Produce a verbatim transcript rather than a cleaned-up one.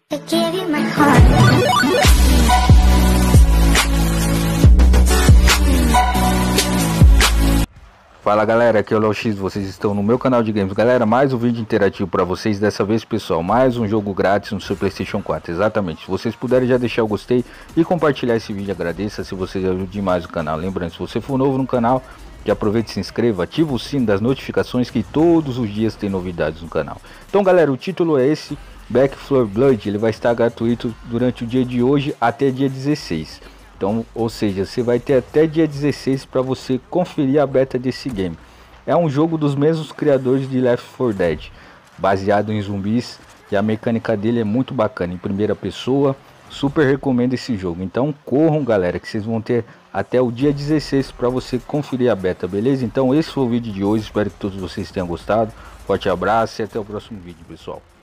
I gave you my heart. Fala galera, aqui é o Léo X, vocês estão no meu canal de games. Galera, mais um vídeo interativo para vocês, dessa vez pessoal, mais um jogo grátis no seu PlayStation quatro, exatamente. Se vocês puderem já deixar o gostei e compartilhar esse vídeo, agradeça se vocês ajudam demais o canal. Lembrando, se você for novo no canal, já aproveite e se inscreva, ativa o sino das notificações que todos os dias tem novidades no canal. Então galera, o título é esse, Back four Blood, ele vai estar gratuito durante o dia de hoje até dia dezesseis. Então, ou seja, você vai ter até dia dezesseis para você conferir a beta desse game. É um jogo dos mesmos criadores de Left four Dead, baseado em zumbis, e a mecânica dele é muito bacana, em primeira pessoa. Super recomendo esse jogo. Então corram galera, que vocês vão ter até o dia dezesseis para você conferir a beta, beleza? Então esse foi o vídeo de hoje, espero que todos vocês tenham gostado. Forte abraço e até o próximo vídeo, pessoal.